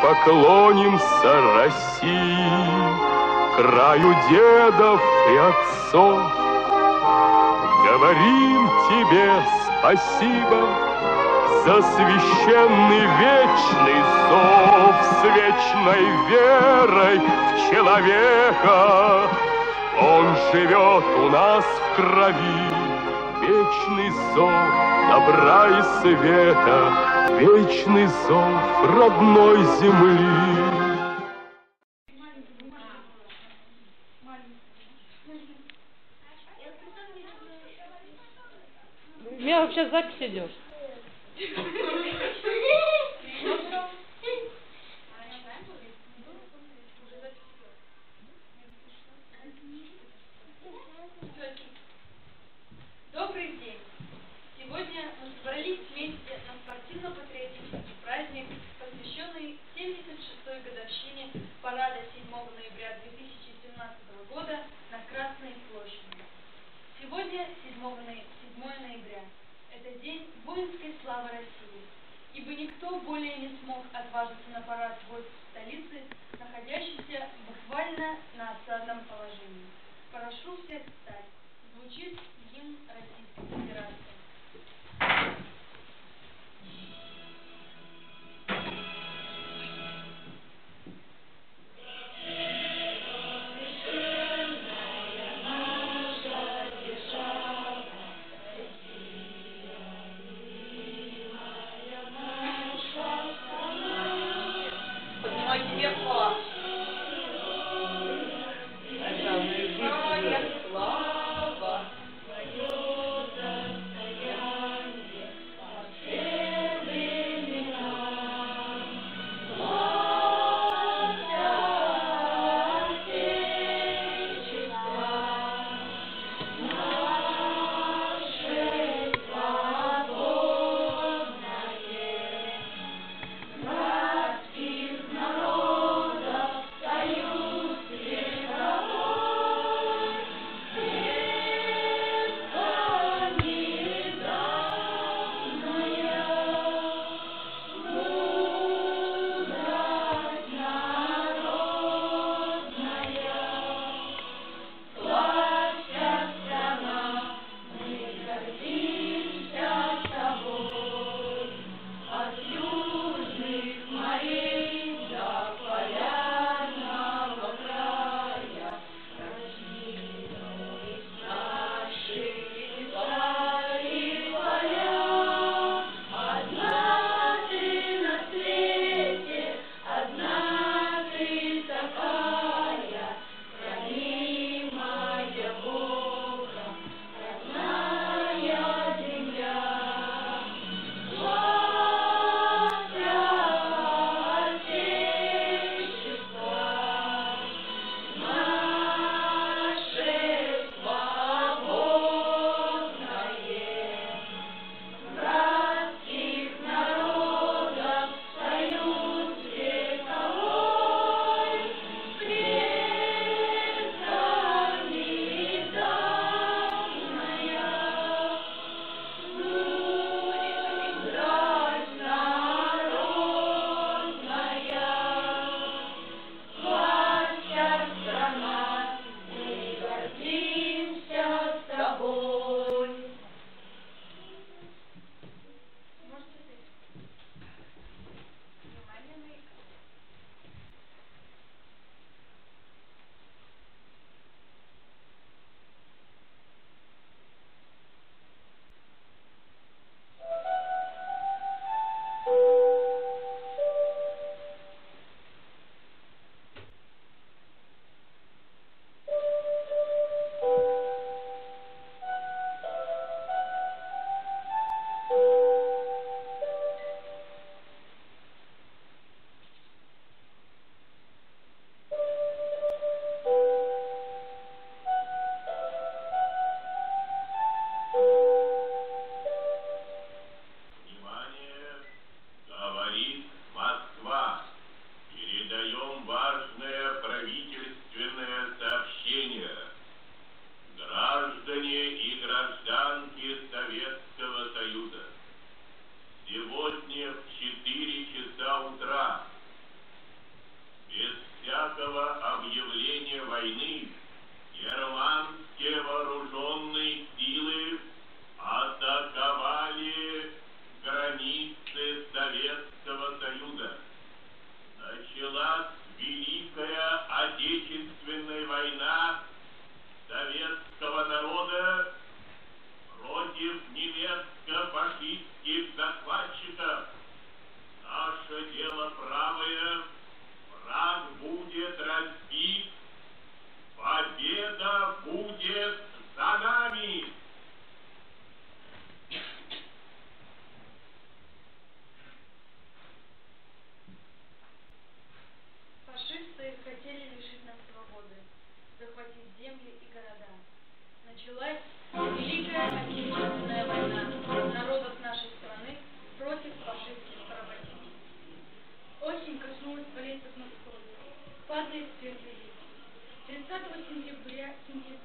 поклонимся России, краю дедов и отцов. Говорим тебе спасибо за священный вечный зов, с вечной верой в человека. Он живет у нас в крови, вечный зов добра и света, вечный зов родной земли. У меня вообще запись идет. Добрый день! Сегодня мы собрались вместе на спортивно-патриотический праздник, посвященный 76-й годовщине парада 7 ноября 2017 года на Красной площади. Сегодня 7 ноября. Это день воинской славы России, ибо никто более не смог отважиться на парад войск столицы, находящейся буквально на осадном положении. Прошу всех встать. Звучит гимн Российской Федерации. дело правое, враг будет разбит, победа будет за нами. Фашисты хотели лишить нас свободы, захватить земли и города. Началась Великая Отечественная война народов нашей страны против фашистских поработителей. Осень коснулась полей под Москвой, падает светлый лист. 30 сентября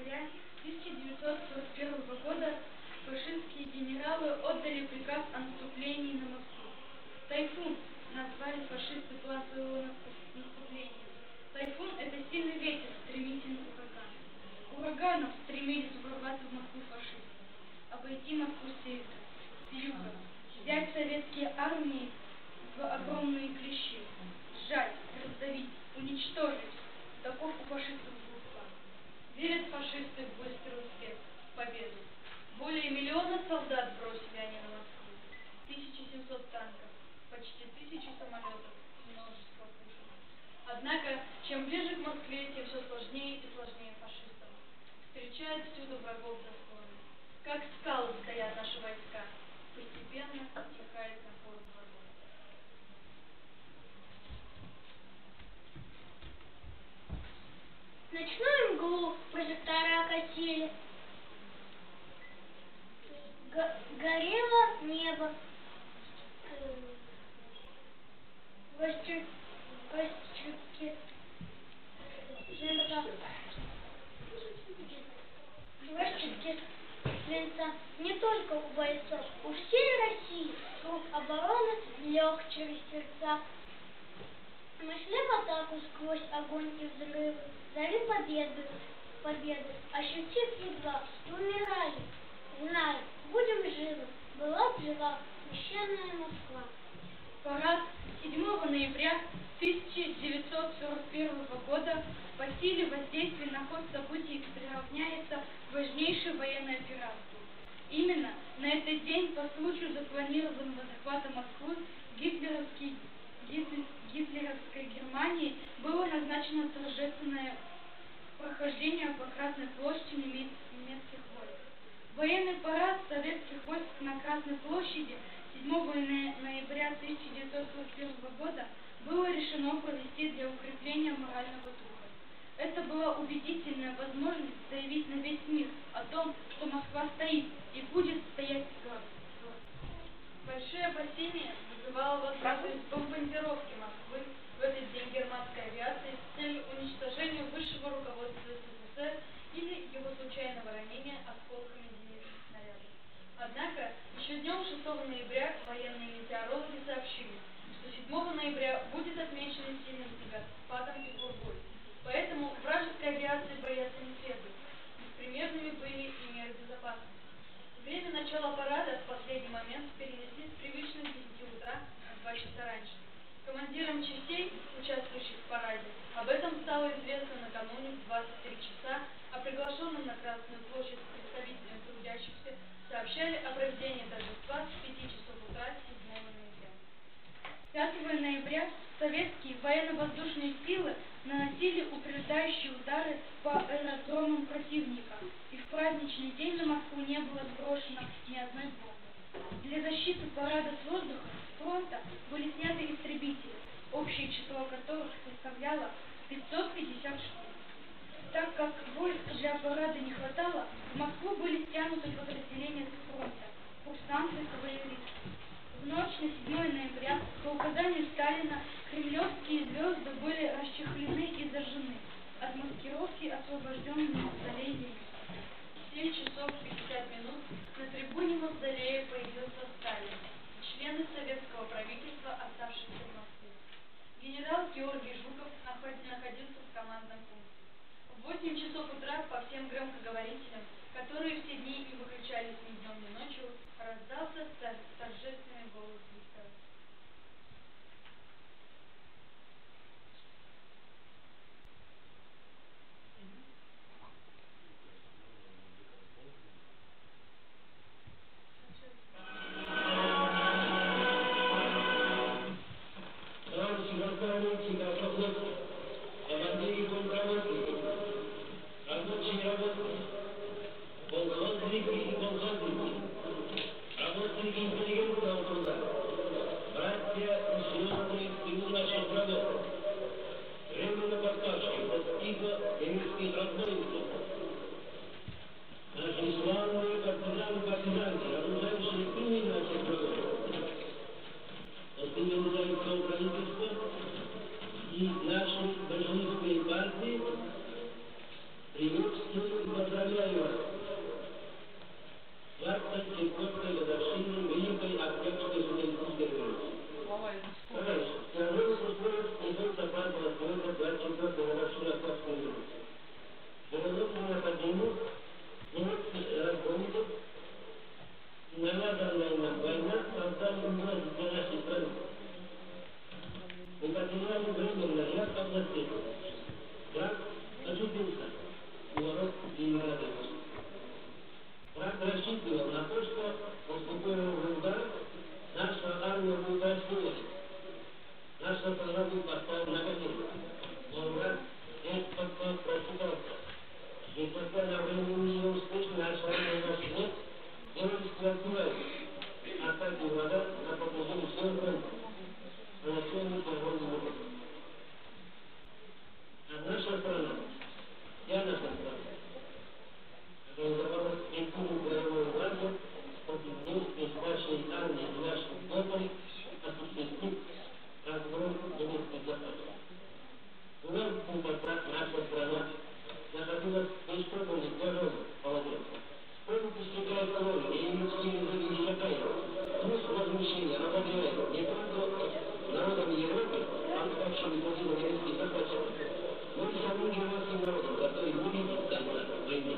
1941 года фашистские генералы отдали приказ о наступлении на Москву. Тайфун назвали фашисты план своего наступления. Тайфун – это сильный ветер, стремительный ураган. Ураганом стремились ворваться в Москву фашисты, обойти Москву с севера, с юга, взять советские армии в огромные клещи, сжать, раздавить, уничтожить. Таков у фашистов был план. Верят фашисты в быстрый успех, в победу. Более миллиона солдат бросили они на Москву, 1700 танков, почти 1000 самолетов, множество пушек. Однако, чем ближе к Москве, тем все сложнее и сложнее фашистам. Встречают всюду врагов заслоны. Как скалы стоят наши войска. Постепенно утихает напор врагов. Ночную мглу прожектора окатили. Горело небо. Свинца не только у бойцов, у всей России круг обороны лег через сердца. Мы шли в атаку сквозь огонь и взрывы, зари победы, ощутив едва, умирали, зная, будем живы, была б жива священная Москва. Парад 7 ноября 1941 года по силе воздействия на ход событий приравняется к важнейшей военной операции. Именно на этот день по случаю запланированного захвата Москвы гитлеровской Германии было назначено торжественное прохождение по Красной площади немецких войск. Военный парад советских войск на Красной площади 7 ноября 1941 года было решено провести для укрепления морального духа. Это была убедительная возможность заявить на весь мир о том, что Москва стоит и будет стоять твердо. Большие опасения вызывала возможность бомбардировки Москвы в этот день германской авиации с целью уничтожения высшего руководства СССР или его случайного ранения осколками зенитных снарядов. Однако, еще днем 6 ноября военные метеорологи сообщили, что 7 ноября будет отмечен сильным снегопадом и бургой. Поэтому вражеской авиации бояться не следует. Беспримерными были и меры безопасности. Время начала парада в последний момент перенесли с привычных 10 утра на 2 часа раньше. Командирам частей, участвующих в параде, об этом стало известно накануне в 23 часа, а приглашенным на Красную площадь представителям трудящихся сообщали о проведении торжества с 5 часов утра 7 ноября. 5 ноября советские военно-воздушные силы наносили упреждающие удары по аэродромам противника, и в праздничный день на Москву не было сброшено ни одной бомбы. Для защиты парада с воздуха с фронта были сняты истребители, общее число которых составляло 550 штук. Так как войск для парада не хватало, в Москву были стянуты подразделения с фронта, курсанты, кавалеристы. В ночь на 7 ноября по указанию Сталина кремлевские звезды были расчехлены и зажжены, от маскировки освобожденные мавзолей Ленина. В 7 часов 50 минут на трибуне мавзолея появился Сталин, члены советского правительства, оставшиеся в Москве. Генерал Георгий Жуков находился в командном пункте. В 8 часов утра по всем громкоговорителям, которые все дни не выключались ни днем, ни ночью, раздался торжественный голос диктора. наставники, автофлотцы, командиры контрработники, рабочие работники, колхозники и колхозники, работники интеллигентного труда, братья и сестры в тылу наших врагов, временно подставшие под иго немецких разбойников, наши славные партизаны, оружающие тылы наших врагов, организующего правительства и нашей большевистской партии, приветствую и поздравляю вас с 24-й годовщиной Великой Октябрьской социалистической революции. Товарищи, тяжелый суспорт несется праздновать сегодня 24-й годовщину Октябрьской революции. Переносим нападение немецких разбойников и навязанная нам война создали угрозу для нашей страны. Мы потеряли временно ряд областей. Враг ошибился у ворот Ленинграда. Враг рассчитывал на то, что, поступая в удар, наша армия будет рассеяна. Наша страна будет поставлена на колени. Но враг этот просчитался. Несмотря на временные неуспехи, наша армия наших лет героически отбивает атаки врага на протяжении всего фронта. Начальника огромного рода. А наша страна, вся наша страна, организовала эффективную боевую базу против действий нашей армии и наших флотов, осуществив разгром немецких запасов. Уверенный потрат наша страна находилась в преисподней тяжелом положении. Помните, стекая колонии и немецкие языки Шакаева, плюс возмущение обогревает не только народами Европы, отставшими по силу немецких захватчиков, но и самим германским народом, который не видит конца войны.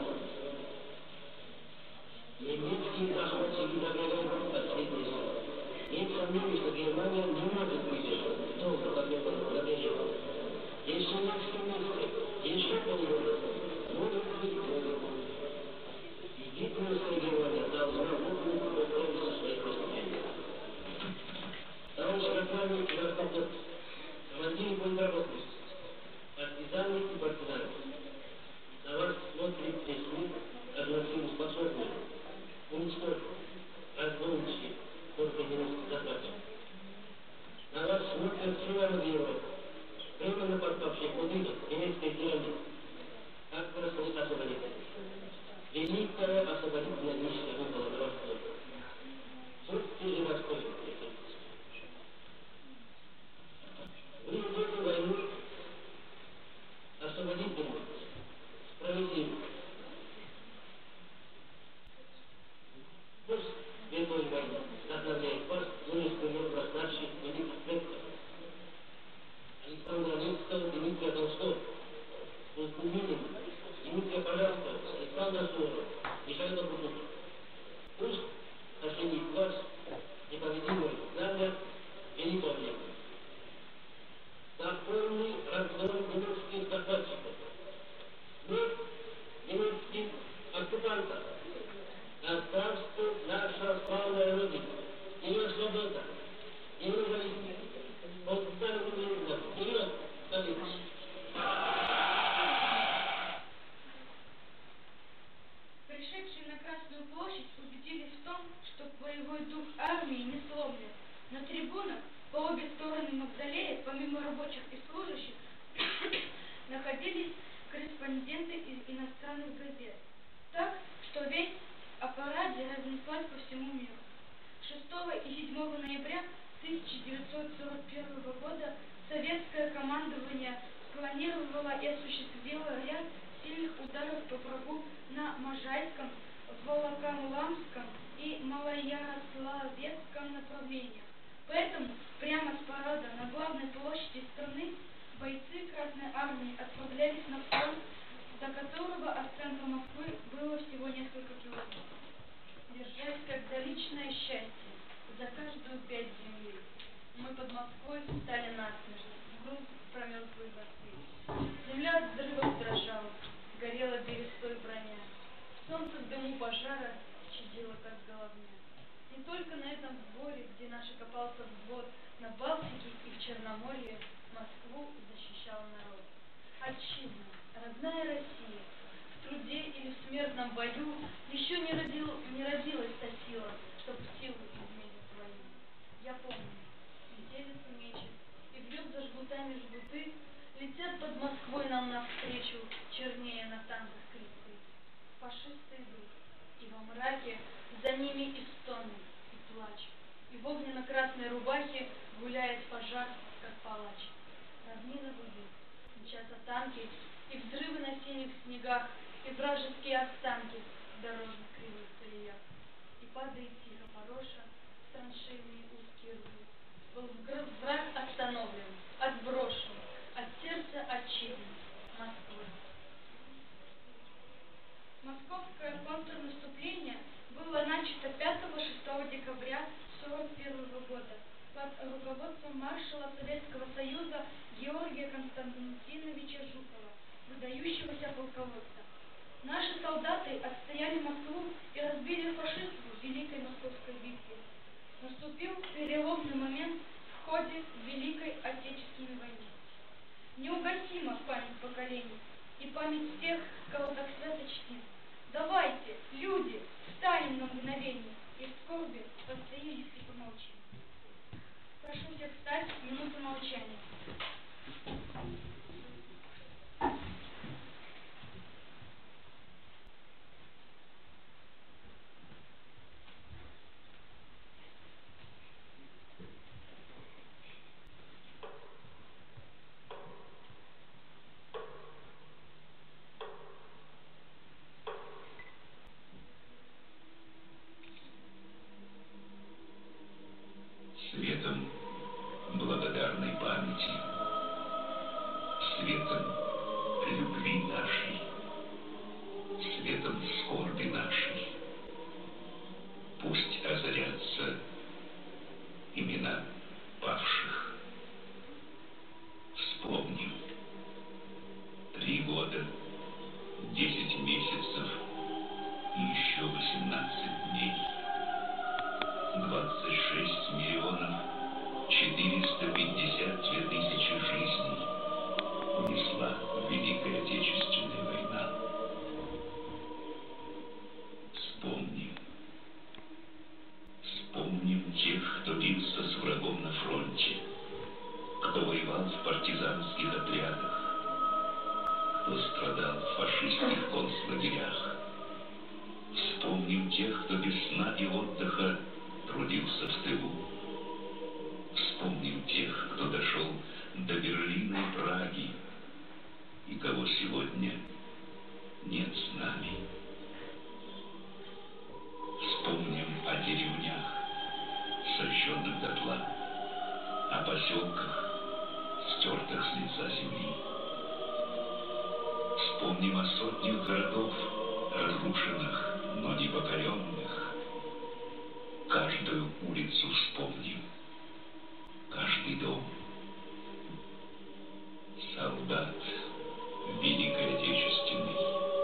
Немецкие захватчики загребают последние силы. Нет сомнений, что Германия не может выдержать долго победы над Европой. Если у нас в месте еще полгода, может быть годы. И гитлеровская Германия должна выполнить достоинство своих преступлений. Товарищи наставники и автофлотцы, командиры контрработников, партизаны и партизаны, на вас смотрит весь мир, как на силу способную уничтожить разбойничьи только немецких захватчиков. На вас смотрят все народы Европы, временно подпавшие под иго немецкой тирании. Как вы освободите? Великая освободительная миссия выпала на вас тоже. Будьте же достойны. Вы ведете войну освободительную, справедливую. Пусть этой войны вдохновляет вас вынес пример наших великих предков. Александра Невского, Дмитрия Толстого, Константина, Дмитрия Полянского, Александра Суворова, Михаила Бутука. Пусть осенит вас непобедимое знамя великого века. За полный разгром немецких захватчиков. Нет немецких оккупантов. На царстве наша славная Родина. Ее свобода, ее независимость. Подставили мир. Вперед, победа! Пришедшие на Красную площадь убедились в том, что боевой дух армии не сломлен. На трибунах по обе стороны Мавзолея, помимо рабочих и служащих, находились корреспонденты из иностранных газет. Так, что весть о параде разнеслась по всему миру. 6 и 7 ноября 1941 года советское командование спланировало и осуществило ряд сильных ударов по врагу на Можайском, Волоколамском и Малоярославецком направлениях. Поэтому прямо с парада на главной площади страны бойцы Красной Армии отправлялись на фронт, до которого от центра Москвы было всего несколько километров. Держась как за личное счастье, за каждую пять земли, мы под Москвой стали насмерть, в грунт промерзлой Москвы. Земля от взрывов дрожала, горела берестой броня. Солнце в дыму пожара чадило, как головня. Не только на этом сборе, где наш окопался взвод, на Балтике и в Черноморье Отчизна, родная Россия, в труде или в смертном бою еще не родилась та сила, чтоб силу измерить твою. Я помню, метелицу мечет, и бьет за жгутами жгуты, летят под Москвой нам навстречу, чернее на танках кресты. Фашисты идут, и во мраке за ними и стоны, и плач, и в огненно-красной рубахе гуляет пожар, как палач. Равнина гудит, мчатся танки, и взрывы на синих снегах, и вражеские останки в дорожных кривых колеях. И падает тихо пороша, в траншейные узкие рвы. Враг остановлен, отброшен от сердца отчизны Москвы. Московское контрнаступление было начато 5-6 декабря 1941 года под руководством маршала Советского Союза Георгия Константиновича Жукова, выдающегося полководца. Наши солдаты отстояли Москву и разбили фашизм в Великой Московской битве. Наступил переломный момент в ходе Великой Отечественной войны. Неугасима память поколений и память тех, кого так свято чтит. Давайте, люди, встанем на мгновение и в скорби постоим и помолчим. Прошу всех встать в минуту молчания. Светом благодарной памяти, светом любви нашей, светом скорби нашей. Пусть озарятся имена павших. Вспомним. 3 года, 10 месяцев и еще 18 дней. 26 миллионов 452 тысячи жизней унесла Великая Отечественная война. Вспомним. Вспомним тех, кто бился с врагом на фронте, кто воевал в партизанских отрядах, кто страдал в фашистских концлагерях. Вспомним тех, кто без сна и отдыха трудился в тылу. Вспомним тех, кто дошел до Берлина и Праги, и кого сегодня нет с нами. Вспомним о деревнях, сожженных дотла, о поселках, стертых с лица земли. Вспомним о сотнях городов, разрушенных, но не покоренных. Каждую улицу вспомним, каждый дом. Солдат Великой Отечественной,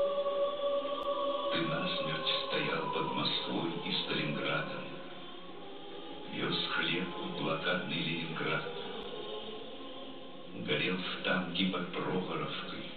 ты насмерть стоял под Москвой и Сталинградом, вез хлеб в блокадный Ленинград, горел в танке под Прохоровкой.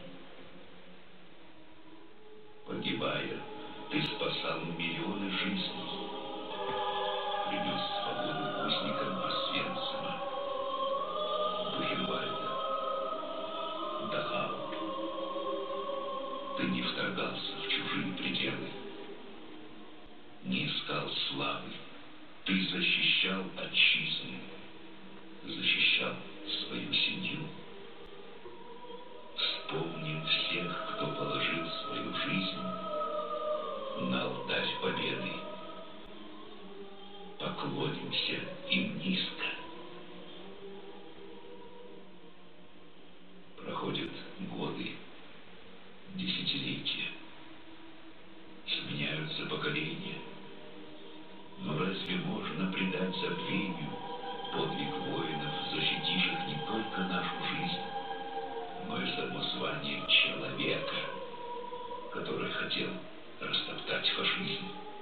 Погибая, ты спасал миллионы жизней, принес свободу узникам Освенцима, Бухенвальда, Дахау. Ты не вторгался в чужие пределы, не искал славы, ты защищал отчизну, защищал свою семью. Вспомним всех, кто положил свою жизнь на алтарь победы. Поклонимся им низко. Проходят годы, десятилетия, сменяются поколения. Но разве можно предать забвению подвиг воинов, защитивших не только нашу жизнь, но и само звание человека, который хотел растоптать фашизм?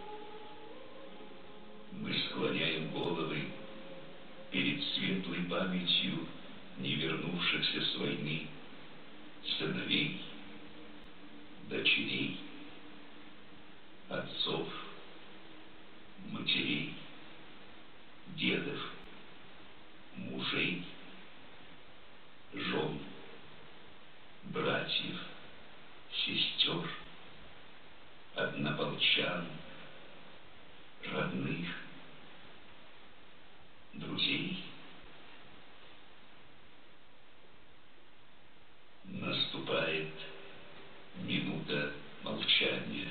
Мы склоняем головы перед светлой памятью не вернувшихся с войны, сыновей, дочерей, отцов, матерей, дедов, мужей, жен, братьев, сестер, однополчан, родных, друзей. Наступает минута молчания.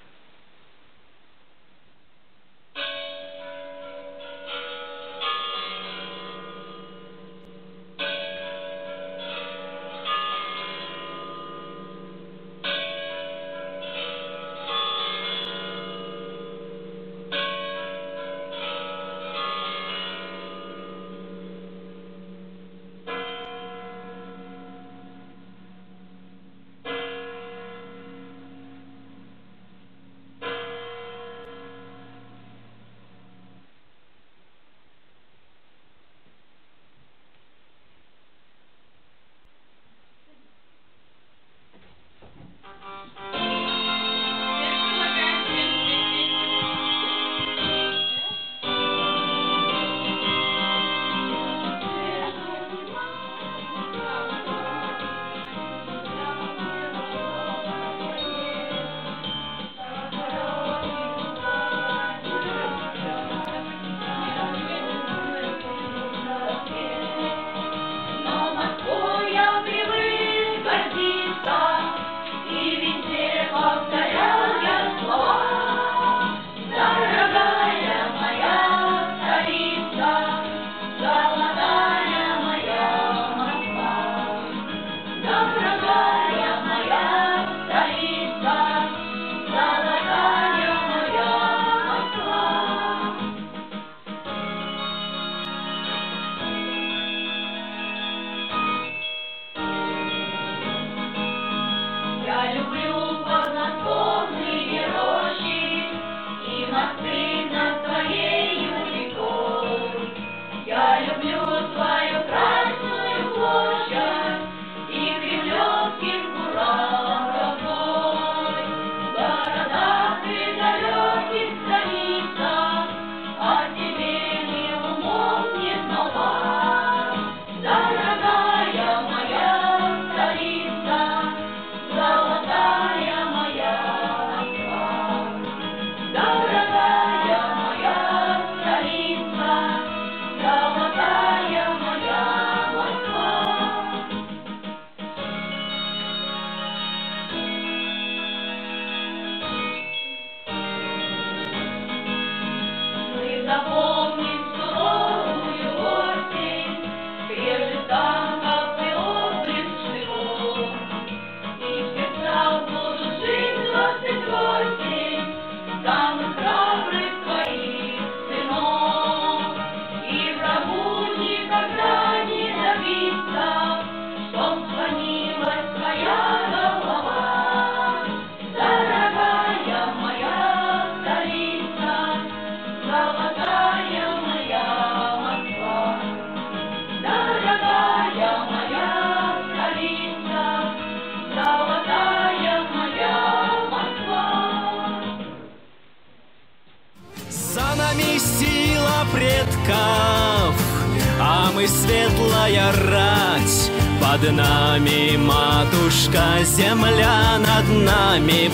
А мы светлая рать, под нами матушка земля, над нами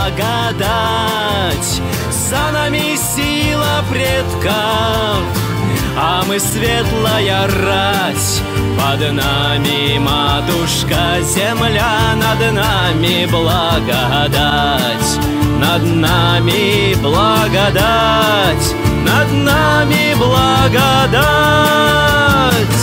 благодать. За нами сила предков, а мы светлая рать, под нами матушка земля, над нами благодать. Над нами благодать, над нами благодать.